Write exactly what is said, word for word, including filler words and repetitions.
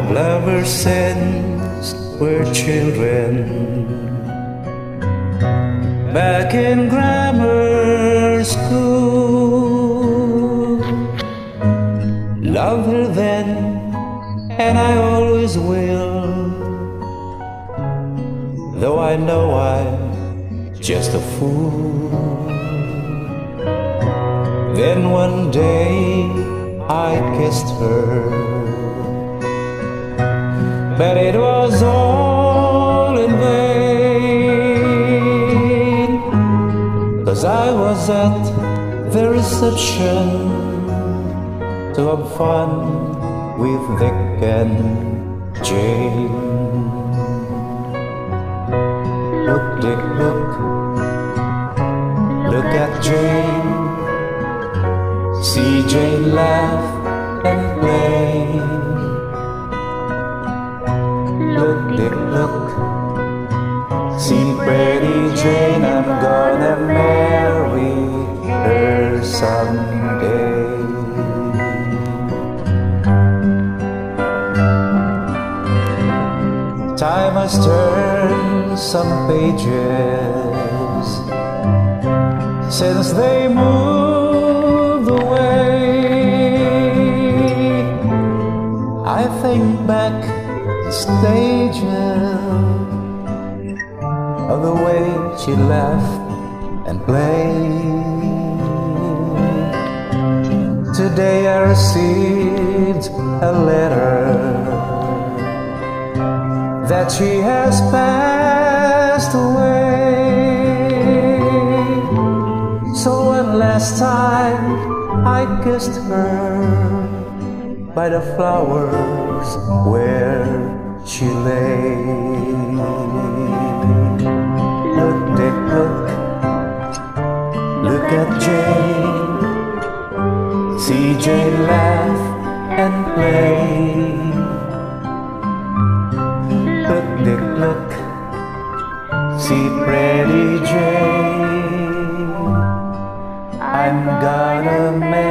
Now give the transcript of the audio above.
Ever since we're children, back in grammar school. Loved her then, and I always will, though I know I'm just a fool. Then one day I kissed her, but it was all in vain, 'cause I was at the reception to have fun with Dick and Jane. Look, Dick, look, look at Jane. See Jane laugh and play. Look, Dick, look, see pretty Jane, I'm gonna marry her someday. Time has turned some pages since they moved away. I think back stages of the way she laughed and played. Today I received a letter that she has passed away. So one last time I kissed her by the flowers where she lay. Look, Dick, look, look at Jane. See Jane laugh and play. Look, Dick, look, see pretty Jane, I'm gonna make